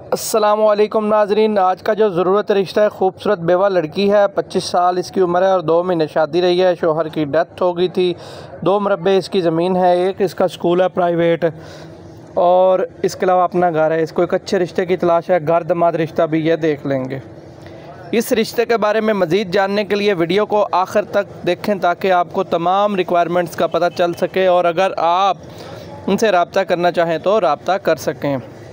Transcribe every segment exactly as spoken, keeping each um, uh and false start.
अस्सलामुअलैकुम नाजरीन, आज का जो ज़रूरत रिश्ता है, खूबसूरत बेवा लड़की है। पच्चीस साल इसकी उम्र है और दो महीने शादी रही है। शोहर की डेथ हो गई थी। दो मरबे इसकी ज़मीन है, एक इसका स्कूल है प्राइवेट और इसके अलावा अपना घर है। इसको एक अच्छे रिश्ते की तलाश है, घर दमाद रिश्ता भी ये देख लेंगे। इस रिश्ते के बारे में मज़ीद जानने के लिए वीडियो को आखिर तक देखें ताकि आपको तमाम रिक्वायरमेंट्स का पता चल सके और अगर आप उनसे रब्ता करना चाहें तो रब्ता कर सकें।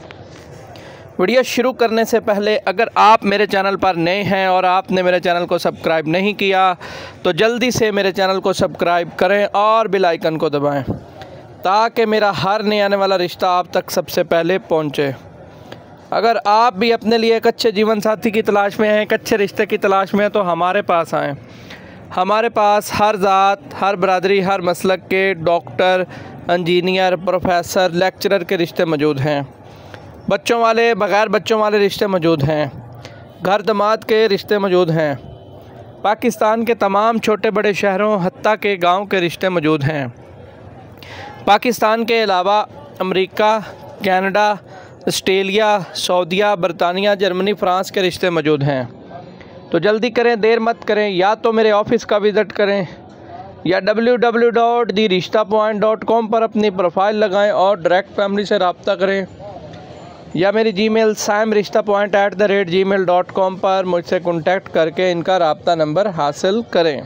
वीडियो शुरू करने से पहले अगर आप मेरे चैनल पर नए हैं और आपने मेरे चैनल को सब्सक्राइब नहीं किया तो जल्दी से मेरे चैनल को सब्सक्राइब करें और बेल आइकन को दबाएं ताकि मेरा हर नया आने वाला रिश्ता आप तक सबसे पहले पहुंचे। अगर आप भी अपने लिए एक अच्छे जीवन साथी की तलाश में हैं, एक अच्छे रिश्ते की तलाश में हैं, तो हमारे पास आएँ। हमारे पास हर ज़ात, हर बरादरी, हर मसलक के डॉक्टर, इंजीनियर, प्रोफेसर, लेक्चरर के रिश्ते मौजूद हैं। बच्चों वाले, बग़ैर बच्चों वाले रिश्ते मौजूद हैं। घर दमाद के रिश्ते मौजूद हैं। पाकिस्तान के तमाम छोटे बड़े शहरों हत्ता के गांव के रिश्ते मौजूद हैं। पाकिस्तान के अलावा अमेरिका, कनाडा, ऑस्ट्रेलिया, सऊदीया, बरतानिया, जर्मनी, फ़्रांस के रिश्ते मौजूद हैं। तो जल्दी करें, देर मत करें। या तो मेरे ऑफ़िस का विज़िट करें या W W W dot the Rishta point dot com पर अपनी प्रोफाइल लगाएं और डायरेक्ट फैमिली से रब्ता करें, या मेरी Gmail Sam Rishta point at the rate G mail dot com पर मुझसे कॉन्टैक्ट करके इनका रब्ता नंबर हासिल करें।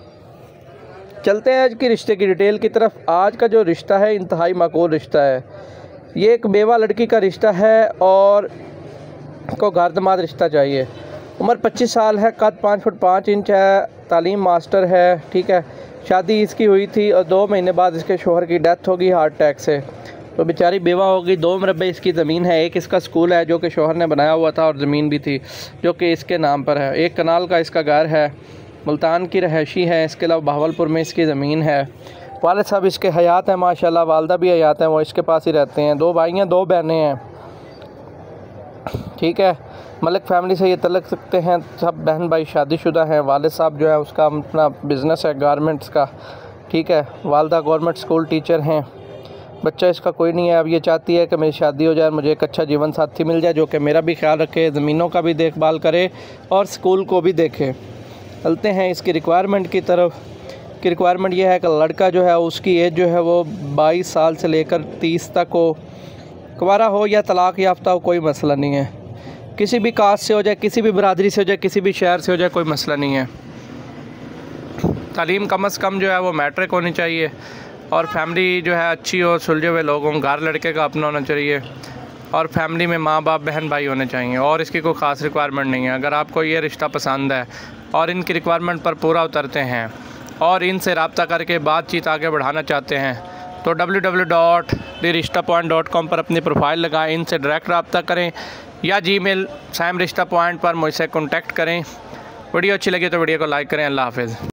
चलते हैं आज की रिश्ते की डिटेल की तरफ। आज का जो रिश्ता है इंतहाई माकूल रिश्ता है। ये एक बेवा लड़की का रिश्ता है और को घर दमाद रिश्ता चाहिए। उम्र पच्चीस साल है, कद पाँच फुट पाँच इंच है, तालीम मास्टर है, ठीक है। शादी इसकी हुई थी और दो महीने बाद इसके शोहर की डेथ होगी हार्ट अटैक से, तो बेचारी बेवा होगी। दो मरबे इसकी ज़मीन है, एक इसका स्कूल है जो कि शोहर ने बनाया हुआ था और ज़मीन भी थी जो कि इसके नाम पर है। एक कनाल का इसका घर है, मुल्तान की रहायशी है। इसके अलावा बहावलपुर में इसकी ज़मीन है। वालिद साहब इसके हयात हैं माशाल्लाह, वालदा भी हयात हैं, वो इसके पास ही रहते हैं। दो भाई हैं, दो बहनें हैं, ठीक है। मलिक फैमिली से ये तलक सकते हैं। सब बहन भाई शादीशुदा हैं। वालिद साहब जो है उसका अपना बिज़नेस है गारमेंट्स का, ठीक है। वालदा गवर्नमेंट स्कूल टीचर हैं। बच्चा इसका कोई नहीं है। अब ये चाहती है कि मेरी शादी हो जाए, मुझे एक अच्छा जीवन साथी मिल जाए जो कि मेरा भी ख्याल रखे, ज़मीनों का भी देखभाल करे और स्कूल को भी देखे। चलते हैं इसकी रिक्वायरमेंट की तरफ। की रिक्वायरमेंट ये है कि लड़का जो है उसकी एज जो है वो बाईस साल से लेकर तीस तक हो, कुंवारा हो या तलाक़ याफ्ता हो, कोई मसला नहीं है। किसी भी कास्ट से हो जाए, किसी भी बरादरी से हो जाए, किसी भी शहर से हो जाए, कोई मसला नहीं है। तालीम कम अज़ कम जो है वो मैट्रिक होनी चाहिए और फैमिली जो है अच्छी हो, सुलझे हुए लोग हों। घर लड़के का अपना होना चाहिए और फैमिली में माँ बाप, बहन भाई होने चाहिए और इसकी कोई ख़ास रिक्वायरमेंट नहीं है। अगर आपको ये रिश्ता पसंद है और इनकी रिक्वायरमेंट पर पूरा उतरते हैं और इनसे रब्ता करके बातचीत आगे बढ़ाना चाहते हैं तो W W W dot the Rishta point dot com पर अपनी प्रोफाइल लगाएं, इनसे डायरेक्ट रब्ता करें या जीमेल सैम रिश्ता पॉइंट पर मुझसे कॉन्टैक्ट करें। वीडियो अच्छी लगी तो वीडियो को लाइक करें। अल्लाह हाफ़िज़।